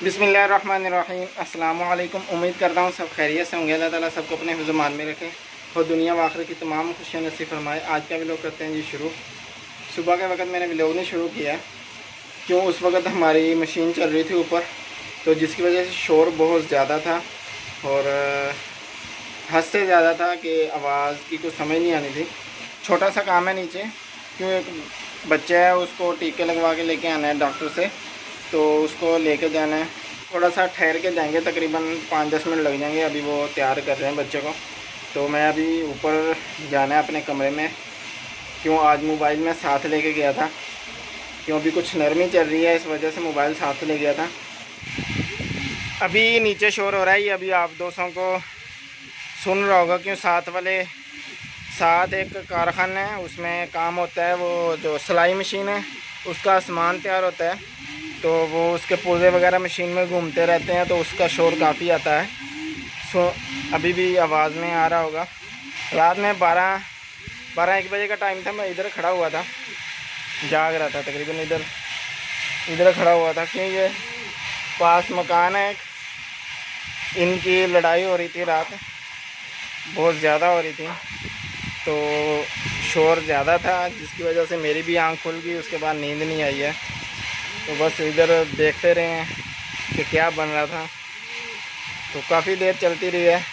बिस्मिल्लाहिर्रहमानिर्रहीम। अस्सलाम वालेकुम। उम्मीद करता हूँ सब खैरियत से होंगे। अल्लाह ताला सबको अपने हिफ़्ज़-ओ-मान में रखे और दुनिया व आखिरत की तमाम खुशियाँ नसीब फरमाए। आज का व्लॉग करते हैं जी शुरू। सुबह के वक्त मैंने व्लॉग नहीं शुरू किया क्यों, उस वक्त हमारी मशीन चल रही थी ऊपर, तो जिसकी वजह से शोर बहुत ज़्यादा था और हद से ज़्यादा था कि आवाज़ की कुछ समझ नहीं आनी थी। छोटा सा काम है नीचे, क्यों एक बच्चा है उसको टीके लगवा के लेके आना है डॉक्टर से, तो उसको लेके जाना है। थोड़ा सा ठहर के जाएंगे, तकरीबन 5-10 मिनट लग जाएंगे। अभी वो तैयार कर रहे हैं बच्चे को, तो मैं अभी ऊपर जाना है अपने कमरे में। क्यों आज मोबाइल में साथ लेके गया था, क्यों अभी कुछ नरमी चल रही है, इस वजह से मोबाइल साथ ले गया था। अभी नीचे शोर हो रहा है, ये अभी आप दोस्तों को सुन रहा होगा। क्यों साथ एक कारखाना है, उसमें काम होता है, वो जो सिलाई मशीन है उसका सामान तैयार होता है, तो वो उसके पुर्जे वगैरह मशीन में घूमते रहते हैं, तो उसका शोर काफ़ी आता है। अभी भी आवाज़ में आ रहा होगा। रात में 12-1 बजे का टाइम था, मैं इधर खड़ा हुआ था, जाग रहा था तकरीबन, इधर खड़ा हुआ था। क्यों ये पास मकान है, इनकी लड़ाई हो रही थी, रात बहुत ज़्यादा हो रही थी, तो शोर ज़्यादा था, जिसकी वजह से मेरी भी आँख खुल गई। उसके बाद नींद नहीं आई है, तो बस इधर देखते रहे हैं कि क्या बन रहा था। तो काफ़ी देर चलती रही है।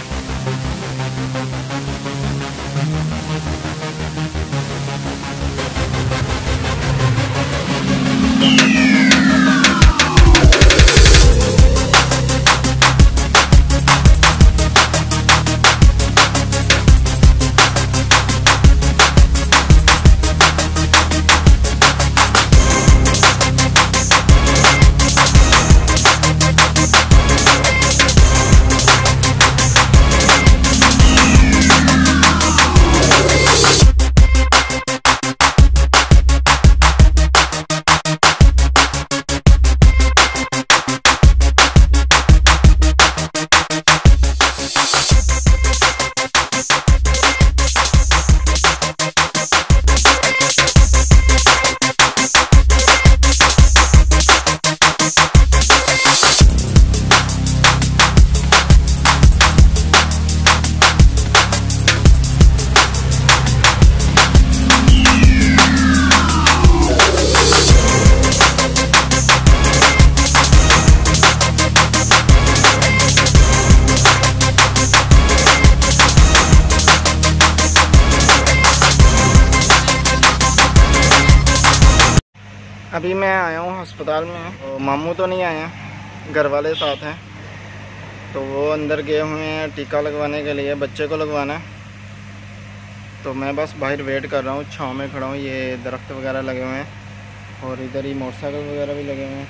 अभी मैं आया हूँ अस्पताल में, तो मामू तो नहीं आए हैं, घर वाले साथ हैं, तो वो अंदर गए हुए हैं टीका लगवाने के लिए, बच्चे को लगवाना है। तो मैं बस बाहर वेट कर रहा हूँ, छाँव में खड़ा हूँ। ये दरख्त वगैरह लगे हुए हैं और इधर ही मोटरसाइकिल वगैरह भी लगे हुए हैं।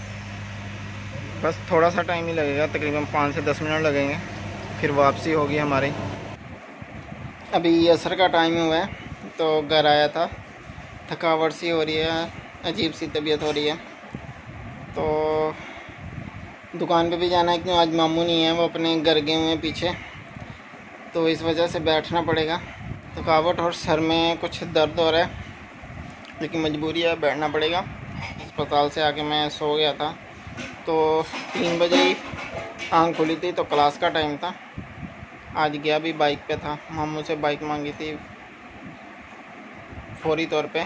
बस थोड़ा सा टाइम ही लगेगा, तकरीबन 5 से 10 मिनट लगेंगे, फिर वापसी होगी हमारी। अभी असर का टाइम हुआ है, तो घर आया था, थकावट सी हो रही है, अजीब सी तबीयत हो रही है, तो दुकान पे भी जाना है। क्यों आज मामू नहीं है, वो अपने घर गए हुए हैं पीछे, तो इस वजह से बैठना पड़ेगा। थकावट और सर में कुछ दर्द हो रहा है, लेकिन मजबूरी है, बैठना पड़ेगा। अस्पताल से आके मैं सो गया था, तो 3 बजे ही आँख खुली थी, तो क्लास का टाइम था। आज गया भी बाइक पे था, मामू से बाइक मांगी थी फौरी तौर पे।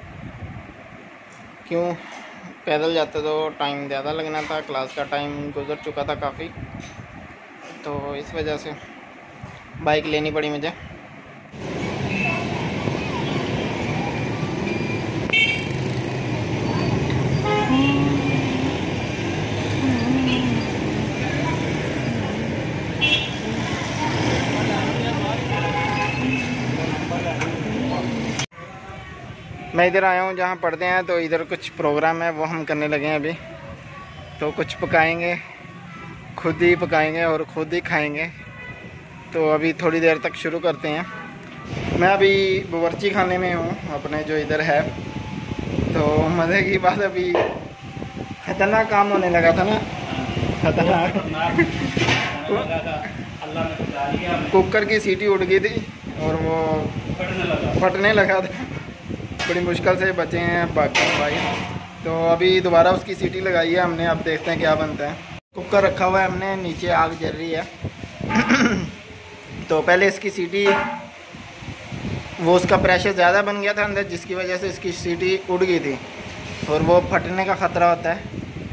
क्यों पैदल जाते तो टाइम ज़्यादा लगना था, क्लास का टाइम गुजर चुका था काफ़ी, तो इस वजह से बाइक लेनी पड़ी मुझे। मैं इधर आया हूँ जहाँ पढ़ते हैं, तो इधर कुछ प्रोग्राम है, वो हम करने लगे हैं अभी। तो कुछ पकाएंगे, खुद ही पकाएंगे और खुद ही खाएंगे। तो अभी थोड़ी देर तक शुरू करते हैं। मैं अभी बावर्ची खाने में हूँ अपने, जो इधर है। तो मज़े की बात, अभी ख़तरनाक काम होने लगा था ना, खतरनाक। कुकर की सीटी उड़ गई थी और वो फटने लगा था। बड़ी मुश्किल से बचे हैं बाकी भाई। तो अभी दोबारा उसकी सीटी लगाई है हमने, अब देखते हैं क्या बनता है। कुकर रखा हुआ है हमने, नीचे आग जल रही है। तो पहले इसकी सीटी, वो उसका प्रेशर ज़्यादा बन गया था अंदर, जिसकी वजह से इसकी सीटी उड़ गई थी और वो फटने का ख़तरा होता है।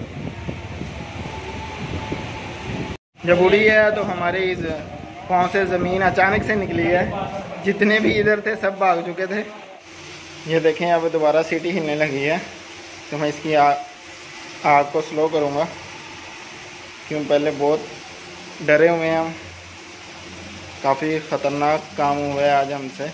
जब उड़ी है तो हमारे इस पाँव से ज़मीन अचानक से निकली है। जितने भी इधर थे सब भाग चुके थे। ये देखें अब दोबारा सीटी हिलने लगी है। तो मैं इसकी आग को स्लो करूँगा, क्यों पहले बहुत डरे हुए हैं हम। काफ़ी ख़तरनाक काम हुआ है आज हमसे।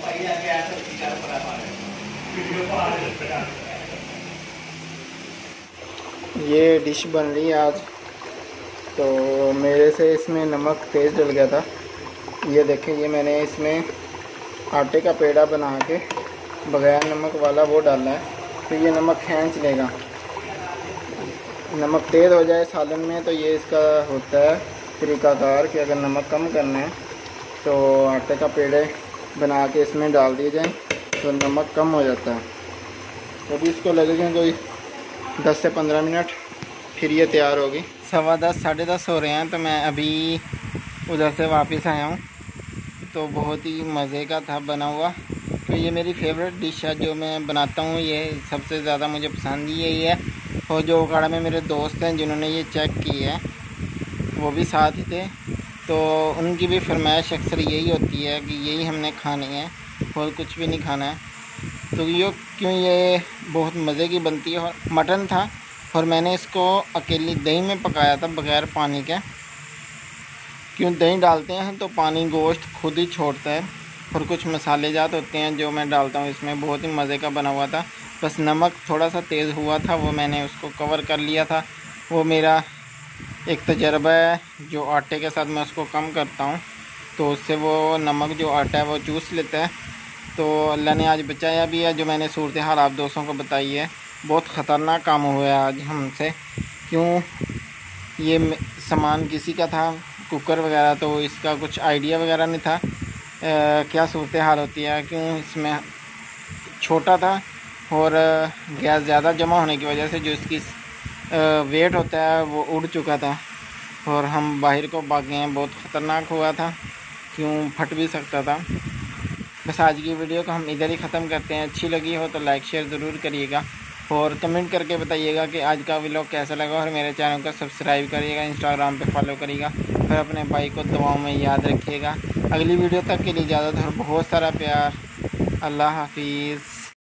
ये डिश बन रही है आज। तो मेरे से इसमें नमक तेज़ डल गया था। ये देखें, ये मैंने इसमें आटे का पेड़ा बना के बगैर नमक वाला वो डाला है, तो ये नमक खींच लेगा। नमक तेज़ हो जाए सालन में तो ये इसका होता है तरीक़ाकार कि अगर नमक कम करना है तो आटे का पेड़े बना के इसमें डाल दिए जाएं तो नमक कम हो जाता है। तो भी इसको लगेंगे कोई 10 से 15 मिनट, फिर ये तैयार होगी। 10:15 साढ़े 10 हो रहे हैं। तो मैं अभी उधर से वापस आया हूँ। तो बहुत ही मज़े का था बना हुआ। तो ये मेरी फेवरेट डिश है जो मैं बनाता हूँ। ये सबसे ज़्यादा मुझे पसंद ही यही है। और जो उकाड़ा में मेरे दोस्त हैं जिन्होंने ये चेक की है, वो भी साथ ही थे। तो उनकी भी फरमाइश अक्सर यही होती है कि यही हमने खानी है और कुछ भी नहीं खाना है। तो ये बहुत मज़े की बनती है। और मटन था और मैंने इसको अकेली दही में पकाया था बग़ैर पानी के। क्यों दही डालते हैं तो पानी गोश्त खुद ही छोड़ता है। और कुछ मसाले जात होते हैं जो मैं डालता हूँ इसमें। बहुत ही मज़े का बना हुआ था। बस नमक थोड़ा सा तेज़ हुआ था, वो मैंने उसको कवर कर लिया था। वो मेरा एक तजर्बा है, जो आटे के साथ मैं उसको कम करता हूँ तो उससे वो नमक जो आटा है वो चूस लेता है। तो अल्लाह ने आज बचाया भी है। जो मैंने सूरत हाल आप दोस्तों को बताई है, बहुत ख़तरनाक काम हुआ है आज हमसे। क्यों ये सामान किसी का था, कुकर वगैरह, तो इसका कुछ आइडिया वगैरह नहीं था क्या सूरत हाल होती है। क्यों इसमें छोटा था और गैस ज़्यादा जमा होने की वजह से जो इसकी वेट होता है वो उड़ चुका था और हम बाहर को भागे हैं। बहुत ख़तरनाक हुआ था, क्यों फट भी सकता था। बस आज की वीडियो को हम इधर ही ख़त्म करते हैं। अच्छी लगी हो तो लाइक शेयर ज़रूर करिएगा और कमेंट करके बताइएगा कि आज का व्लॉग कैसा लगा। और मेरे चैनल को सब्सक्राइब करिएगा, इंस्टाग्राम पे फॉलो करिएगा और अपने भाई को दुआओं में याद रखिएगा। अगली वीडियो तक के लिए इजाज़त और बहुत सारा प्यार। अल्लाह हाफिज़।